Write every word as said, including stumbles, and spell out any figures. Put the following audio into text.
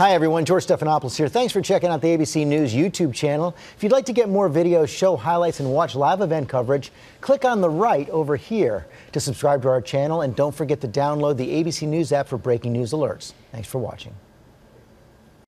Hi everyone, George Stephanopoulos here. Thanks for checking out the A B C News YouTube channel. If you'd like to get more videos, show highlights, and watch live event coverage, click on the right over here to subscribe to our channel, and don't forget to download the A B C News app for breaking news alerts. Thanks for watching.